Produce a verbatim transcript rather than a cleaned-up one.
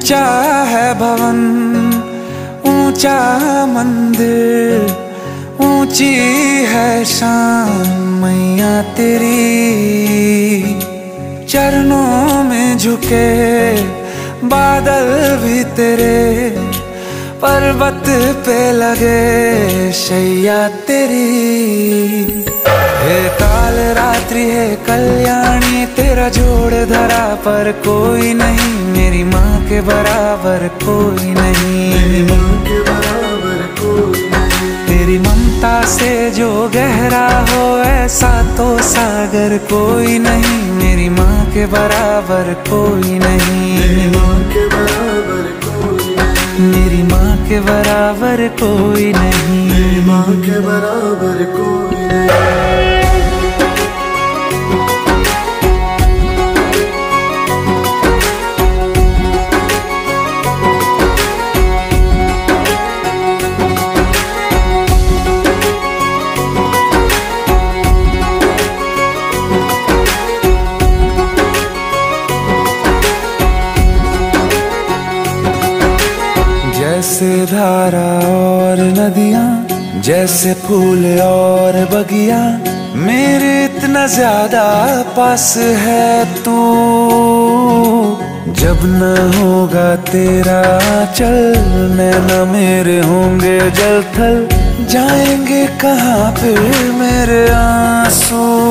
ऊंचा है भवन, ऊंचा मंदिर, ऊंची है शान मैया तेरी। चरणों में झुके बादल भी तेरे, पर्वत पे लगे शैया तेरी। हे काल रात्रि है कल्याणी, तेरा जोड़ धरा पर कोई नहीं, मेरी माँ के बराबर कोई नहीं, मेरी माँ के बराबर कोई नहीं। तेरी ममता से जो गहरा हो ऐसा तो सागर कोई नहीं, मेरी माँ के बराबर कोई नहीं, मेरी माँ के बराबर कोई नहीं, मेरी माँ के बराबर कोई नहीं, मेरी माँ के बराबर कोई नहीं। जैसे धारा और नदियाँ, जैसे फूल और बगिया, मेरे इतना ज्यादा पास है तू। जब न होगा तेरा चल, नैना मेरे होंगे जल थल, जाएंगे कहाँ फिर मेरे आंसू।